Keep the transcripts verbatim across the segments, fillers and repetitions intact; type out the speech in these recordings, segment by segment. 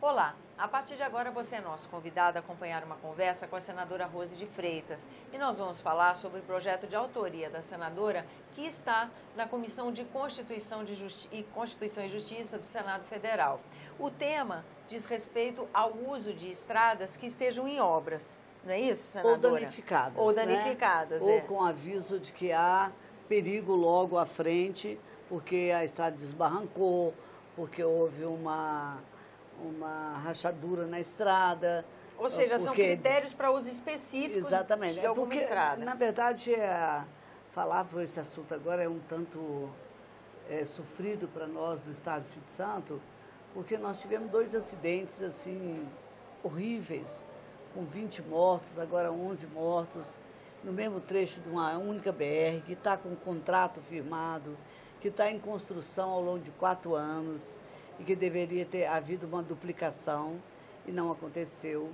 Olá, a partir de agora você é nosso convidado a acompanhar uma conversa com a senadora Rose de Freitas. E nós vamos falar sobre o projeto de autoria da senadora que está na Comissão de Constituição, de Justi- e Constituição e Justiça do Senado Federal. O tema diz respeito ao uso de estradas que estejam em obras. Não é isso, senadora? Ou danificadas. Ou danificadas, né? é. Ou com aviso de que há perigo logo à frente, porque a estrada desbarrancou, porque houve uma, uma rachadura na estrada. Ou seja, porque... são critérios para uso específico Exatamente. de alguma porque, estrada. Na verdade, é, falar por esse assunto agora é um tanto é, sofrido para nós do Estado do Espírito Santo, porque nós tivemos dois acidentes assim horríveis, com vinte mortos, agora onze mortos, no mesmo trecho de uma única B R, que está com um contrato firmado, que está em construção ao longo de quatro anos e que deveria ter havido uma duplicação e não aconteceu.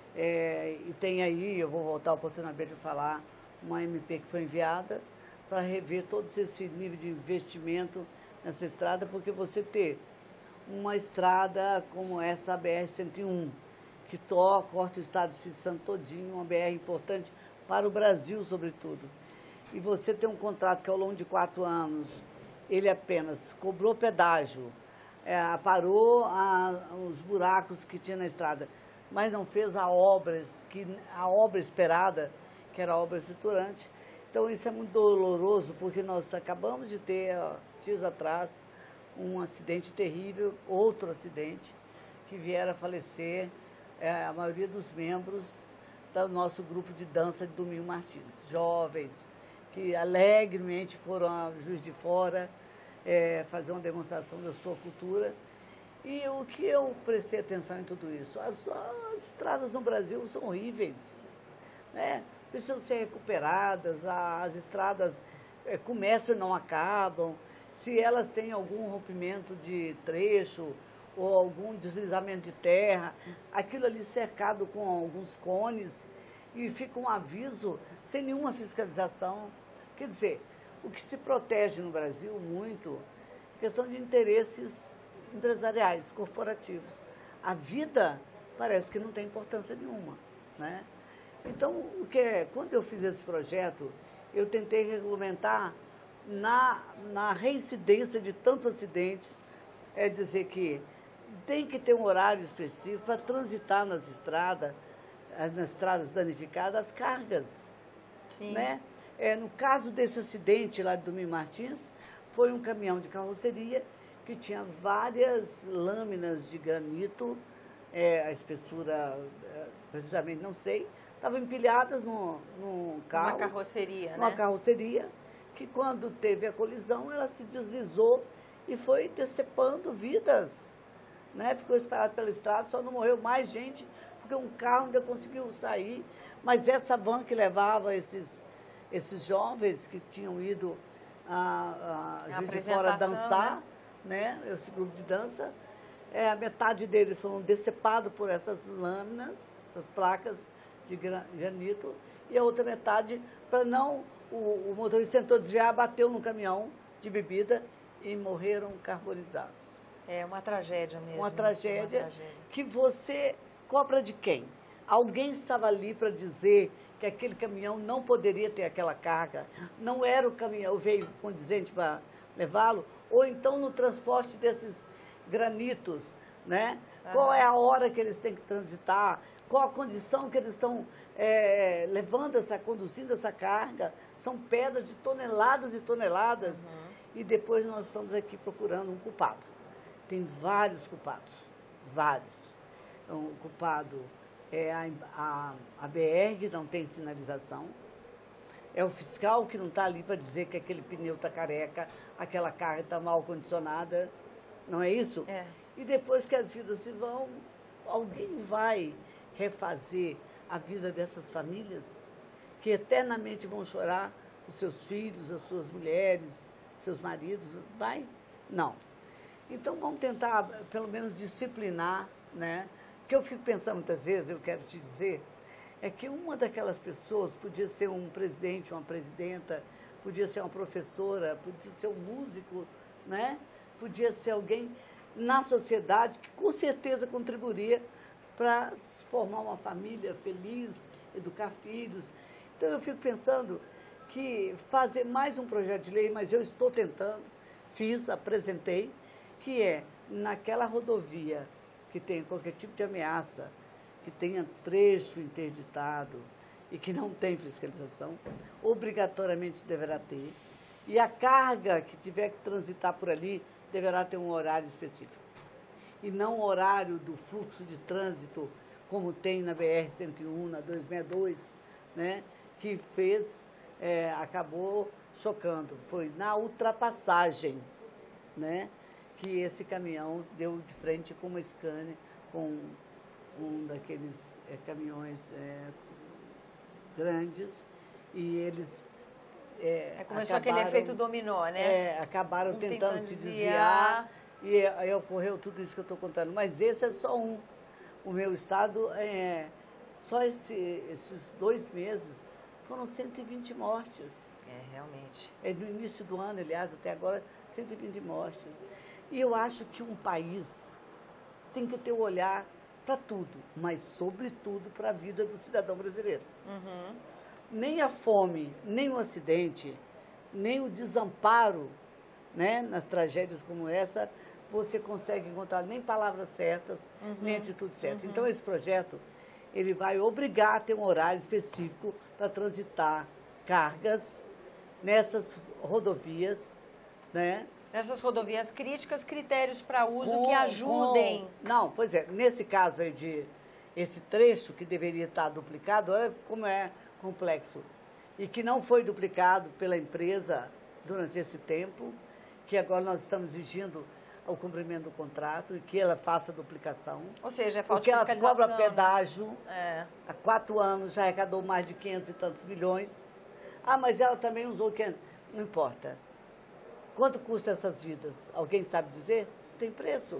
É, e tem aí, eu vou voltar a oportunidade de falar, uma M P que foi enviada para rever todo esse nível de investimento nessa estrada, porque você ter uma estrada como essa, a B R cento e um, que toca, corta o estado do Espírito Santo todinho, uma B R importante para o Brasil, sobretudo. E você tem um contrato que ao longo de quatro anos, ele apenas cobrou pedágio, é, parou a, os buracos que tinha na estrada, mas não fez a obra, que, a obra esperada, que era a obra estruturante. Então isso é muito doloroso, porque nós acabamos de ter, ó, dias atrás, um acidente terrível, outro acidente, que vieram a falecer é, a maioria dos membros do nosso grupo de dança de Domingo Martins, jovens, que alegremente foram a Juiz de Fora é, fazer uma demonstração da sua cultura. E o que eu prestei atenção em tudo isso? As, as estradas no Brasil são horríveis, né? Precisam ser recuperadas, as estradas é, começam e não acabam. Se elas têm algum rompimento de trecho ou algum deslizamento de terra, aquilo ali cercado com alguns cones e fica um aviso sem nenhuma fiscalização. Quer dizer, o que se protege no Brasil muito é questão de interesses empresariais, corporativos. A vida parece que não tem importância nenhuma, né? Então, o que é, quando eu fiz esse projeto, eu tentei regulamentar na, na reincidência de tantos acidentes, é dizer que tem que ter um horário específico para transitar nas estradas, nas estradas danificadas, as cargas. Sim. Né? É, no caso desse acidente lá de Domingo Martins, foi um caminhão de carroceria que tinha várias lâminas de granito, é, a espessura, é, precisamente não sei, estavam empilhadas no, no carro. Uma carroceria, Uma né? carroceria, que quando teve a colisão, ela se deslizou e foi decepando vidas. Né? Ficou espalhado pela estrada, só não morreu mais gente, porque um carro ainda conseguiu sair. Mas essa van que levava esses, esses jovens que tinham ido a, a Juiz de Fora dançar, né? né? Esse grupo de dança, é, a metade deles foram decepados por essas lâminas, essas placas de granito, e a outra metade, para não, o, o motorista tentou desviar, bateu no caminhão de bebida e morreram carbonizados. É uma tragédia mesmo. Uma tragédia, uma tragédia que você cobra de quem? Alguém estava ali para dizer que aquele caminhão não poderia ter aquela carga, não era o caminhão, o veículo condizente para levá-lo, ou então no transporte desses granitos, né? Uhum. Qual é a hora que eles têm que transitar, qual a condição que eles estão é, levando essa, conduzindo essa carga, são pedras de toneladas e toneladas, uhum. E depois nós estamos aqui procurando um culpado. Tem vários culpados, vários. Então, o culpado é a, a, a B R, que não tem sinalização, é o fiscal que não está ali para dizer que aquele pneu está careca, aquela carga está mal condicionada, não é isso? É. E depois que as vidas se vão, alguém vai refazer a vida dessas famílias que eternamente vão chorar os seus filhos, as suas mulheres, seus maridos? Vai? Não. Então, vamos tentar, pelo menos, disciplinar, né? O que eu fico pensando muitas vezes, eu quero te dizer, é que uma daquelas pessoas podia ser um presidente, uma presidenta, podia ser uma professora, podia ser um músico, né? Podia ser alguém na sociedade que com certeza contribuiria para formar uma família feliz, educar filhos. Então eu fico pensando que fazer mais um projeto de lei, mas eu estou tentando, fiz, apresentei, que é naquela rodovia que tem qualquer tipo de ameaça, que tenha trecho interditado e que não tem fiscalização, obrigatoriamente deverá ter. E a carga que tiver que transitar por ali deverá ter um horário específico. E não o horário do fluxo de trânsito, como tem na B R cento e um, na duzentos e sessenta e dois, né, que fez, é, acabou chocando. Foi na ultrapassagem, né, que esse caminhão deu de frente com uma Scania, com um daqueles é, caminhões é, grandes, e eles é, é, começou acabaram, aquele efeito dominó, né? É, acabaram um tentando, tentando se desviar, desviar, e aí ocorreu tudo isso que eu estou contando. Mas esse é só um. O meu estado, é, só esse, esses dois meses, foram cento e vinte mortes. É, realmente. É, no início do ano, aliás, até agora, cento e vinte mortes. E eu acho que um país tem que ter o olhar para tudo, mas, sobretudo, para a vida do cidadão brasileiro. Uhum. Nem a fome, nem o acidente, nem o desamparo, né, nas tragédias como essa, você consegue encontrar nem palavras certas, uhum. nem atitude certa. Uhum. Então, esse projeto, ele vai obrigar a ter um horário específico para transitar cargas nessas rodovias, né? Nessas rodovias críticas, critérios para uso com, que ajudem. Com, não, pois é, nesse caso aí de esse trecho que deveria estar duplicado, olha como é complexo. E que não foi duplicado pela empresa durante esse tempo, que agora nós estamos exigindo o cumprimento do contrato e que ela faça a duplicação. Ou seja, é falta de fiscalização. Porque ela cobra pedágio, é. há quatro anos já arrecadou mais de quinhentos e tantos milhões. Ah, mas ela também usou quinhentos. Não importa. Quanto custa essas vidas? Alguém sabe dizer? Tem preço.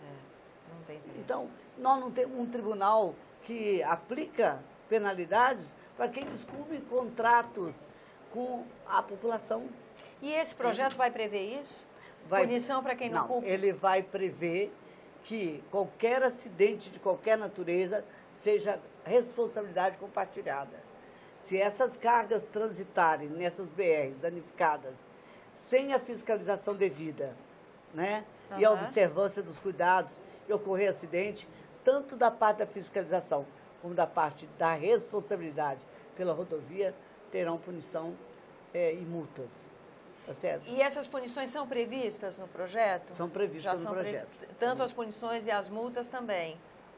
É, não tem preço. Então, nós não temos um tribunal que aplica penalidades para quem descumpre contratos com a população. E esse projeto vai prever isso? Vai, Punição para quem não, não cumpre? Ele vai prever que qualquer acidente de qualquer natureza seja responsabilidade compartilhada. Se essas cargas transitarem nessas B Rs danificadas sem a fiscalização devida, né, uhum. e a observância dos cuidados, e ocorrer acidente, tanto da parte da fiscalização como da parte da responsabilidade pela rodovia, terão punição é, e multas. Tá certo? E essas punições são previstas no projeto? São previstas Já no são projeto. Pre... Tanto as punições e as multas também?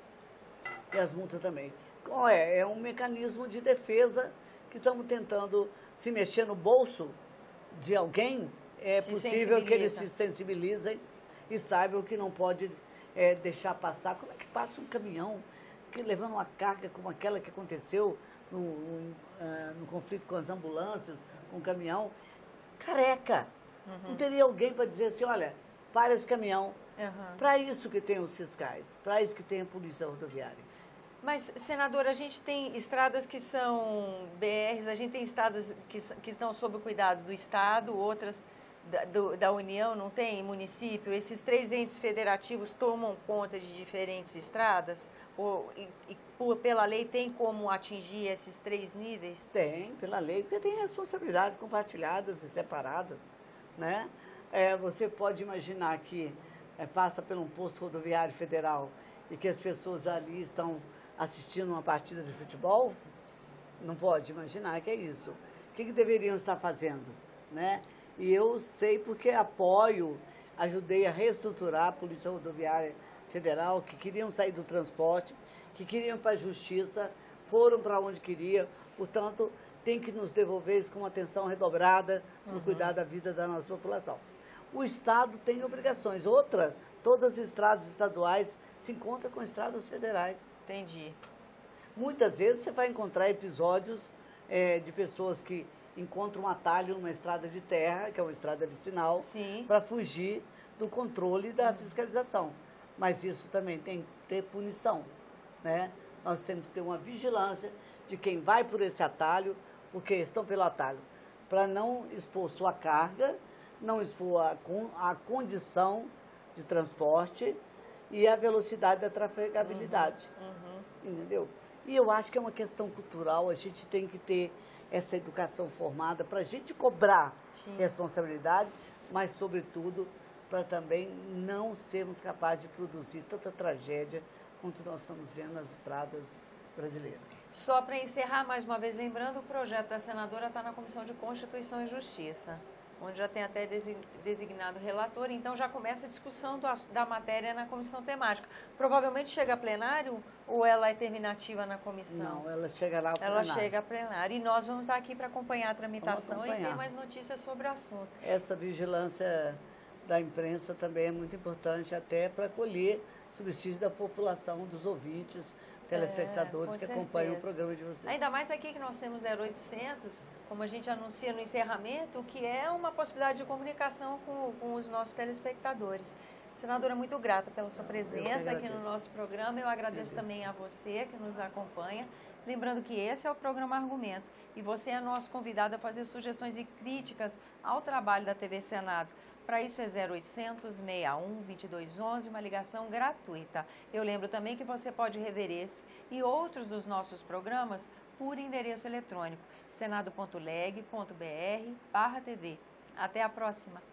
E as multas também. É, é um mecanismo de defesa que estamos tentando se mexer no bolso de alguém. É se possível que eles se sensibilizem e saibam que não pode é, deixar passar. Como é que passa um caminhão que, levando uma carga como aquela que aconteceu no, no, uh, no conflito com as ambulâncias, com o caminhão, careca? Uhum. Não teria alguém para dizer assim, olha, para esse caminhão. Uhum. Para isso que tem os fiscais, para isso que tem a polícia rodoviária. Mas, senadora, a gente tem estradas que são B Rs, a gente tem estradas que, que estão sob o cuidado do Estado, outras da, do, da União, não tem? Município? Esses três entes federativos tomam conta de diferentes estradas? Ou, e, e por, pela lei, tem como atingir esses três níveis? Tem, pela lei, porque tem responsabilidades compartilhadas e separadas, né? É, você pode imaginar que é, passa por um posto rodoviário federal e que as pessoas ali estão assistindo uma partida de futebol, não pode imaginar que é isso. O que, que deveriam estar fazendo, né? E eu sei porque apoio, ajudei a reestruturar a Polícia Rodoviária Federal, que queriam sair do transporte, que queriam para a justiça, foram para onde queriam, portanto, tem que nos devolver isso com uma atenção redobrada no uhum. cuidar da vida da nossa população. O Estado tem obrigações. Outra, todas as estradas estaduais se encontram com estradas federais. Entendi. Muitas vezes você vai encontrar episódios é, de pessoas que encontram um atalho numa estrada de terra, que é uma estrada vicinal, para fugir do controle da uhum. fiscalização. Mas isso também tem que ter punição, né? Nós temos que ter uma vigilância de quem vai por esse atalho, porque estão pelo atalho, para não expor sua carga, não expor a, a condição de transporte e a velocidade da trafegabilidade, Uhum, uhum. entendeu? E eu acho que é uma questão cultural, a gente tem que ter essa educação formada para a gente cobrar Sim. responsabilidade, mas, sobretudo, para também não sermos capazes de produzir tanta tragédia quanto nós estamos vendo nas estradas brasileiras. Só para encerrar, mais uma vez lembrando, o projeto da senadora está na Comissão de Constituição e Justiça, onde já tem até designado relator, então já começa a discussão do, da matéria na comissão temática. Provavelmente chega a plenário ou ela é terminativa na comissão? Não, ela chega lá ao Ela plenário. chega a plenário e nós vamos estar aqui para acompanhar a tramitação acompanhar. e ter mais notícias sobre o assunto. Essa vigilância da imprensa também é muito importante até para colher subsídio da população, dos ouvintes, telespectadores é, que certeza. acompanham o programa de vocês. Ainda mais aqui que nós temos zero oitocentos, como a gente anuncia no encerramento, que é uma possibilidade de comunicação com, com os nossos telespectadores. Senadora, muito grata pela sua presença aqui no nosso programa. Eu agradeço, agradeço também a você que nos acompanha. Lembrando que esse é o programa Argumento e você é nosso convidado a fazer sugestões e críticas ao trabalho da T V Senado. Para isso é zero oitocentos, seis um, vinte e dois onze, uma ligação gratuita. Eu lembro também que você pode rever esse e outros dos nossos programas por endereço eletrônico senado ponto leg ponto br barra tv. Até a próxima!